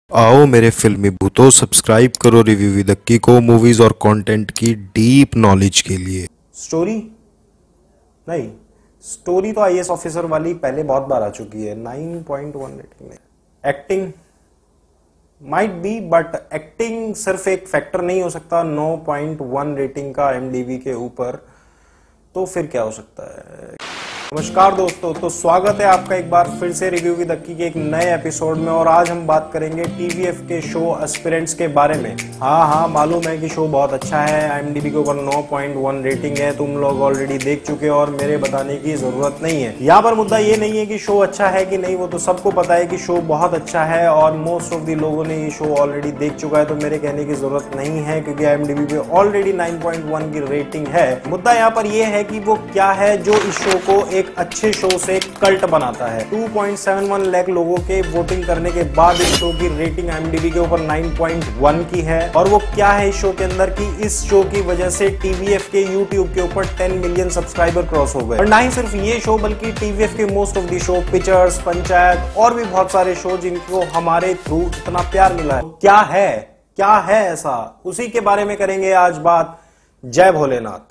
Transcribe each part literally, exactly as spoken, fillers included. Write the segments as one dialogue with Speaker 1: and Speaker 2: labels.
Speaker 1: आओ मेरे फिल्मी भूतों, सब्सक्राइब करो रिव्यू विद अक्की को मूवीज और कंटेंट की डीप नॉलेज के लिए।
Speaker 2: स्टोरी नहीं, स्टोरी तो आईएएस ऑफिसर वाली पहले बहुत बार आ चुकी है। नाइन पॉइंट वन रेटिंग में acting might be, but acting सिर्फ एक फैक्टर नहीं हो सकता। नौ पॉइंट वन रेटिंग का एमडीबी के ऊपर, तो फिर क्या हो सकता है। नमस्कार दोस्तों, तो स्वागत है आपका एक बार फिर से रिव्यू विद अक्की के एक नए एपिसोड में। और आज हम बात करेंगे टीवीएफ के शो एस्पिरेंट्स के बारे में। हाँ हाँ मालूम है कि शो बहुत अच्छा है, आईएमडीबी के ऊपर नौ पॉइंट वन रेटिंग है। तुम लोग ऑलरेडी देख चुके हो और मेरे बताने की जरूरत नहीं है। यहाँ पर मुद्दा ये नहीं है कि शो अच्छा है कि नहीं, वो तो सबको पता है कि शो बहुत अच्छा है और मोस्ट ऑफ द लोगों ने ये शो ऑलरेडी देख चुका है, तो मेरे कहने की जरूरत नहीं है क्योंकि आईएमडीबी पे ऑलरेडी नाइन पॉइंट वन की रेटिंग है। मुद्दा यहाँ पर यह है कि वो क्या है जो इस शो को एक अच्छे शो से कल्ट बनाता है। Two point seven one lakh लोगों के वोटिंग करने के बाद इस शो की रेटिंग आईएमडीबी के ऊपर नाइन पॉइंट वन की है। और वो क्या है इस शो के अंदर कि इस शो की वजह से टीवीएफ के यूट्यूब के ऊपर टेन मिलियन सब्सक्राइबर क्रॉस हो गए। और ना ही सिर्फ ये शो बल्कि टीवीएफ के most of the show, pictures, Panchayat और भी बहुत सारे शो जिनको हमारे थ्रू इतना प्यार मिला है। क्या है क्या है ऐसा, उसी के बारे में करेंगे आज बात। जय भोलेनाथ।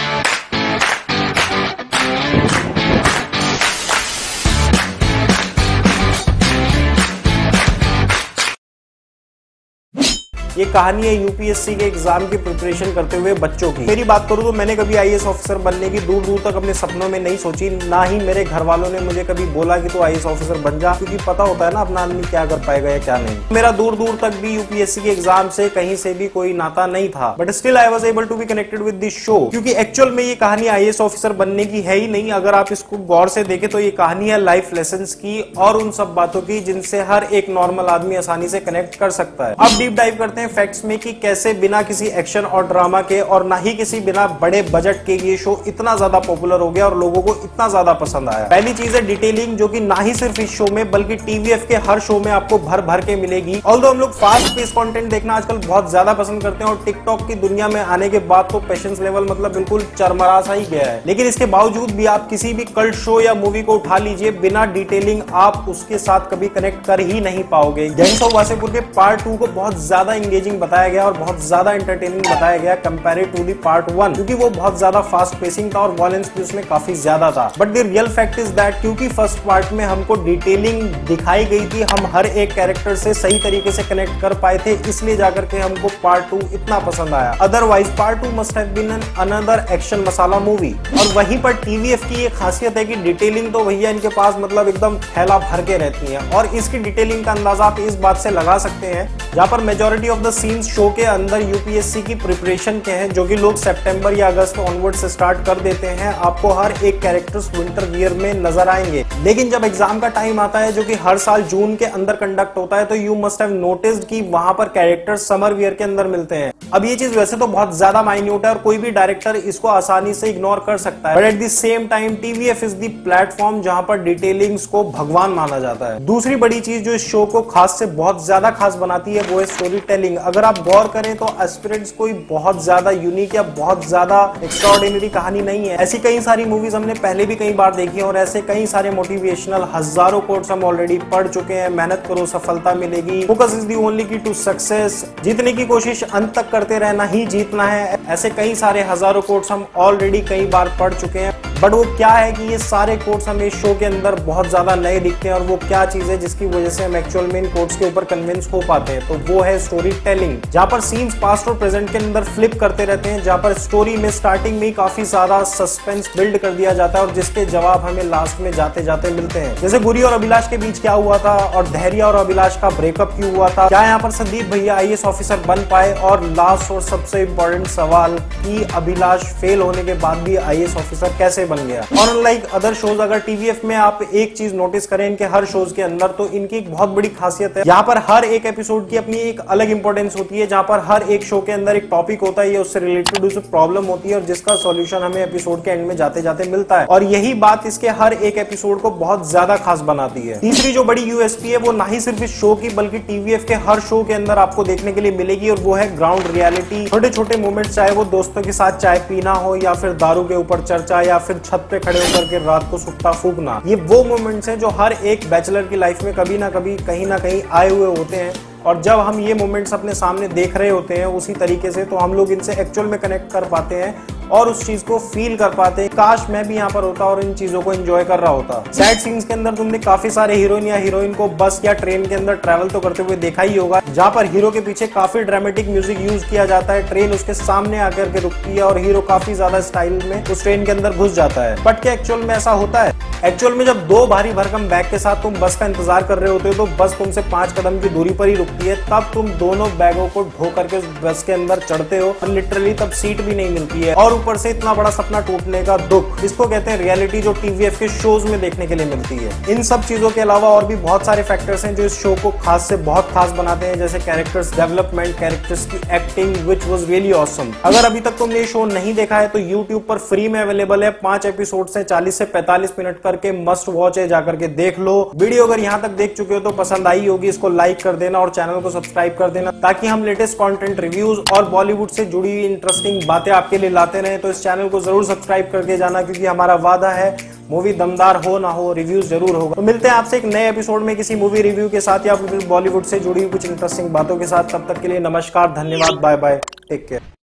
Speaker 2: ये कहानी है यूपीएससी के एग्जाम की प्रिपरेशन करते हुए बच्चों की। मेरी बात करूं तो मैंने कभी आईएएस ऑफिसर बनने की दूर दूर तक अपने सपनों में नहीं सोची, ना ही मेरे घर वालों ने मुझे कभी बोला कि तू आईएएस ऑफिसर बन जा, क्योंकि पता होता है ना अपना आदमी क्या कर पाएगा या क्या नहीं। मेरा दूर दूर तक भी यूपीएससी के एग्जाम से कहीं से भी कोई नाता नहीं था, but still I was able to be connected with this show, क्योंकि एक्चुअल में ये कहानी आईएएस ऑफिसर बनने की है ही नहीं। अगर आप इसको गौर से देखें तो ये कहानी है लाइफ लेसन्स की और उन सब बातों की जिनसे हर एक नॉर्मल आदमी आसानी से कनेक्ट कर सकता है। अब डीप डाइव करते हैं फैक्ट्स में कि कैसे बिना किसी एक्शन और ड्रामा के और ना ही किसी बिना बड़े बजट के ये शो इतना ज्यादा पॉपुलर हो गया और लोगों को इतना ज्यादा पसंद आया। पहली चीज है डिटेलिंग, जो कि ना ही सिर्फ इस शो में बल्कि टीवीएफ के हर शो में आपको भर भर के मिलेगी। ऑल्दो हम लोग फास्ट पेस कंटेंट देखना आजकल बहुत ज्यादा पसंद करते हैं और टिकटॉक की दुनिया में आने के बाद तो पेशेंस लेवल मतलब बिल्कुल चरमरा सा ही गया है, लेकिन इसके बावजूद भी आप किसी भी कल्ट शो या मूवी को उठा लीजिए, बिना डिटेलिंग आप उसके साथ कभी कनेक्ट कर ही नहीं पाओगे। गैंग्स ऑफ वासेपुर के पार्ट टू को बहुत ज्यादा एंगेजिंग बताया गया और बहुत ज्यादा एंटरटेनिंग बताया गया comparative to the part one, क्योंकि वो बहुत ज्यादा फास्ट पेसिंग था और वायलेंस भी उसमें काफी ज्यादा था। But the real fact is that क्योंकि फर्स्ट पार्ट में हमको डिटेलिंग दिखाई गई थी, हम हर एक कैरेक्टर से सही तरीके से कनेक्ट कर पाए थे, इसलिए जाकर के हमको पार्ट टू इतना पसंद आया। Otherwise part two must have been an another action masala movie. और वहीं पर टीवीएफ की ये खासियत है कि डिटेलिंग तो भैया इनके पास मतलब एकदम थैला भर के रहती है। और इसकी डिटेलिंग का अंदाजा आप इस बात से लगा सकते हैं, जहां पर majority of the scenes show के अंदर यूपीएससी की प्रिपरेशन के हैं, जो कि लोग सितंबर या अगस्त ऑनवर्ड से स्टार्ट कर देते हैं। आपको हर एक कैरेक्टर्स विंटर वियर में नजर आएंगे, लेकिन जब एग्जाम का टाइम आता है जो कि हर साल जून के अंदर कंडक्ट होता है, तो यू मस्ट हैव नोटिस्ड कि वहां पर कैरेक्टर्स समर वियर के अंदर मिलते हैं। अब ये चीज वैसे तो बहुत ज्यादा माइन्यूट है और कोई भी डायरेक्टर इसको आसानी से इग्नोर कर सकता है, but at the same time TVF is the platform जहां पर डिटेलिंग्स को भगवान माना जाता है। दूसरी बड़ी चीज जो इस शो को खास से बहुत ज्यादा खास बनाती है वो है स्टोरी टेलिंग। अगर आप गौर करें तो एस्पिरेंट्स कोई बहुत ज्यादा यूनिक या बहुत ज्यादा एक्स्ट्राऑर्डिनरी कहानी नहीं है। ऐसी कई सारी मूवीज हमने पहले भी कई बार देखी है और ऐसे कई सारे मोटिवेशनल हजारों कोट्स हम ऑलरेडी पढ़ चुके हैं। मेहनत करो सफलता मिलेगी, focus is the only key to success, जीतने की कोशिश अंत तक करते रहना ही जीतना है। ऐसे कई सारे हजारों कोट्स हम ऑलरेडी कई बार पढ़ चुके हैं। बट वो क्या है कि ये सारे कोट्स हमें इस शो के अंदर बहुत ज्यादा नए दिखते हैं और वो क्या चीज है जिसकी वजह से हम एक्चुअल में इन कोट्स के ऊपर कन्विंस हो पाते हैं, तो वो है स्टोरी टेलिंग, जहां पर सीन्स पास्ट और प्रेजेंट के अंदर फ्लिप करते रहते हैं, जहां पर स्टोरी में स्टार्टिंग में ही काफी ज्यादा सस्पेंस बिल्ड कर दिया जाता है और जिसके जवाब हमें लास्ट में जाते जाते मिलते हैं। जैसे गुरी और अभिलाष के बीच क्या हुआ था और धैर्य और अभिलाष का ब्रेकअप क्यों हुआ था, क्या यहाँ पर संदीप भैया आईएएस ऑफिसर बन पाए, और लास्ट और सबसे इंपॉर्टेंट सवाल कि अभिलाष फेल होने के बाद भी आईएएस ऑफिसर कैसे बन गया। और अनलाइक अदर शोज, अगर टीवीएफ में आप एक चीज नोटिस करें इनके हर शोज के अंदर, तो इनकी एक बहुत बड़ी खासियत है, यहाँ पर हर एक एपिसोड की अपनी एक अलग इंपॉर्टेंस होती है, जहाँ पर हर एक शो के अंदर एक टॉपिक होता है, ये उससे रिलेटेड उससे प्रॉब्लम होती है और जिसका सॉल्यूशन हमें एपिसोड के एंड में जाते जाते मिलता है। और यही बात इसके हर एक एपिसोड को बहुत ज्यादा खास बनाती है। तीसरी जो बड़ी यूएसपी है वो ना ही सिर्फ इस शो की बल्कि टीवीएफ के हर शो के अंदर आपको देखने के लिए मिलेगी, और वो है ग्राउंड रियलिटी। छोटे छोटे मोमेंट्स, चाहे वो दोस्तों के साथ चाय पीना हो या फिर दारू के ऊपर चर्चा या फिर छत पे खड़े होकर के रात को सुट्टा फूकना, ये वो मोमेंट्स हैं जो हर एक बैचलर की लाइफ में कभी ना कभी कहीं ना कहीं आए हुए होते हैं और जब हम ये मोमेंट्स अपने सामने देख रहे होते हैं उसी तरीके से, तो हम लोग इनसे एक्चुअल में कनेक्ट कर पाते हैं और उस चीज को फील कर पाते हैं। काश मैं भी यहाँ पर होता और इन चीजों को एंजॉय कर रहा होता। सैड सीन्स के अंदर तुमने काफी सारे हीरोइन या हीरोइन को बस या ट्रेन के अंदर ट्रैवल तो करते हुए देखा ही होगा, जहाँ पर हीरो के पीछे काफी ड्रामेटिक म्यूजिक यूज किया जाता है, ट्रेन उसके सामने आकर के रुकती है और हीरो काफी ज्यादा स्टाइल में उस ट्रेन के अंदर घुस जाता है। बट क्या एक्चुअल में ऐसा होता है? एक्चुअल में जब दो भारी भरकम बैग के साथ तुम बस का इंतजार कर रहे होते हो, तो बस तुमसे पांच कदम की दूरी पर ही रुकती है, तब तुम दोनों बैगों को ढो करके उस बस के अंदर चढ़ते हो और लिटरली तब सीट भी नहीं मिलती है, और ऊपर से इतना बड़ा सपना टूटने का दुख। इसको कहते हैं रियलिटी, जो टीवीएफ के शोज में देखने के लिए मिलती है। इन सब चीजों के अलावा और भी बहुत सारे फैक्टर्स हैं जो इस शो को खास से बहुत खास बनाते हैं, जैसे कैरेक्टर्स डेवलपमेंट, कैरेक्टर्स की acting which was really awesome. अगर अभी तक तुमने ये शो नहीं देखा है तो यूट्यूब पर फ्री में अवेलेबल है, पांच एपिसोड से चालीस से पैंतालीस मिनट करके मस्ट वॉच है, जाकर के देख लो। वीडियो अगर यहाँ तक देख चुके हो तो पसंद आई होगी, इसको लाइक कर देना और चैनल को सब्सक्राइब कर देना, ताकि हम लेटेस्ट कंटेंट, रिव्यूज और बॉलीवुड से जुड़ी हुई इंटरेस्टिंग बातें आपके लिए लाते रहे। तो इस चैनल को जरूर सब्सक्राइब करके जाना, क्योंकि हमारा वादा है मूवी दमदार हो ना हो, रिव्यूज जरूर होगा। तो मिलते हैं आपसे एक नए एपिसोड में किसी मूवी रिव्यू के साथ या फिर बॉलीवुड से जुड़ी हुई कुछ इंटरेस्टिंग बातों के साथ। तब तक के लिए नमस्कार, धन्यवाद, बाय बाय, टेक केयर।